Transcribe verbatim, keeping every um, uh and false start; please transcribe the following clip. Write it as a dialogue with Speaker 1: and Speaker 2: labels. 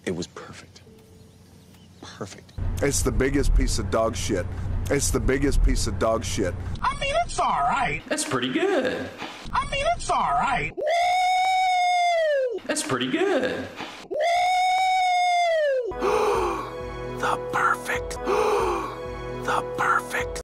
Speaker 1: It was perfect. Perfect.
Speaker 2: It's the biggest piece of dog shit. It's the biggest piece of dog shit.
Speaker 3: I mean, it's all right.
Speaker 4: That's pretty good.
Speaker 3: I mean, it's all right.
Speaker 4: Woo! That's pretty good.
Speaker 3: Woo! The perfect. The perfect.